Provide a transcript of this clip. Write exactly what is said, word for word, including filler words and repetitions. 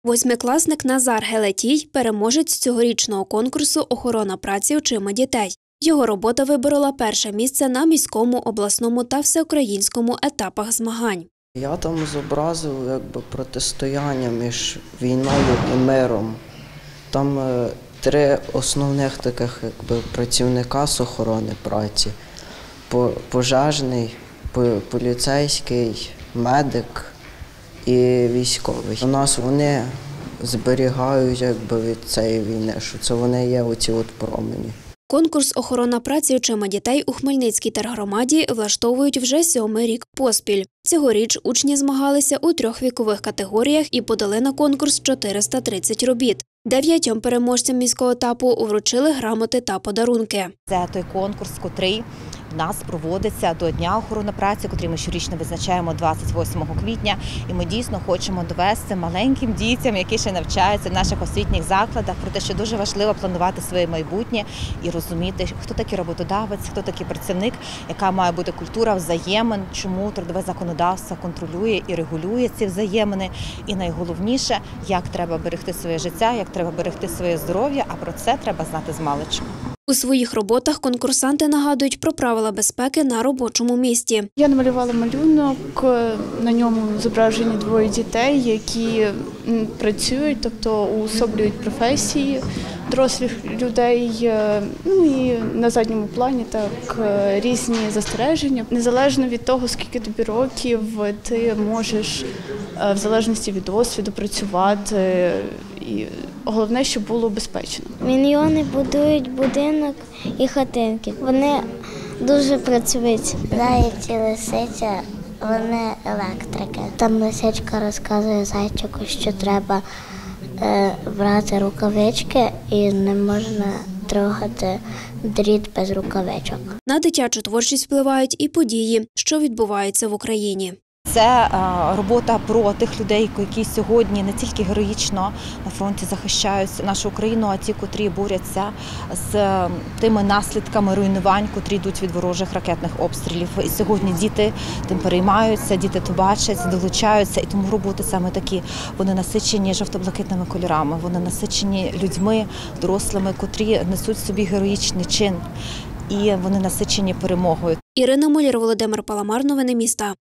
Восьмикласник Назар Гелетій – переможець цьогорічного конкурсу «Охорона праці очима дітей». Його робота виборола перше місце на міському, обласному та всеукраїнському етапах змагань. Я там зобразив якби протистояння між війною і миром. Там е, три основних таких якби працівника з охорони праці: пожежний, поліцейський, медик і військовий. У нас вони зберігають якби від цієї війни, що це вони є оці от промені. Конкурс «Охорона праці очима дітей» у Хмельницькій тергромаді влаштовують вже сьомий рік поспіль. Цьогоріч учні змагалися у трьох вікових категоріях і подали на конкурс чотириста тридцять робіт. Дев'ятьом переможцям міського етапу вручили грамоти та подарунки. Це той конкурс, котрий в нас проводиться до Дня охорони праці, котрий ми щорічно визначаємо двадцять восьмого квітня. І ми дійсно хочемо довести маленьким дітям, які ще навчаються в наших освітніх закладах, про те, що дуже важливо планувати своє майбутнє і розуміти, хто такий роботодавець, хто такий працівник, яка має бути культура взаємин, чому трудове законодавство контролює і регулює ці взаємини. І найголовніше, як треба берегти своє життя, як треба берегти своє здоров'я, а про це треба знати змалечку. У своїх роботах конкурсанти нагадують про правила безпеки на робочому місці. Я намалювала малюнок, на ньому зображені двоє дітей, які працюють, тобто уособлюють професії дорослих людей. Ну і на задньому плані так різні застереження. Незалежно від того, скільки тобі років, ти можеш в залежності від досвіду працювати. І головне, щоб було безпечно. Міньйони будують будинок і хатинки. Вони дуже працьовиті. Зайці, лисиця, вони електрики. Там лисичка розказує зайчику, що треба е, брати рукавички і не можна трогати дріт без рукавичок. На дитячу творчість впливають і події, що відбуваються в Україні. Це робота про тих людей, які сьогодні не тільки героїчно на фронті захищають нашу Україну, а ті, котрі борються з тими наслідками руйнувань, котрі йдуть від ворожих ракетних обстрілів. І сьогодні діти тим переймаються, діти то бачать, долучаються. І тому роботи саме такі. Вони насичені жовто-блакитними кольорами, вони насичені людьми, дорослими, котрі несуть собі героїчний чин. І вони насичені перемогою. Ірина Муляр, Володимир Паламар. Новини міста.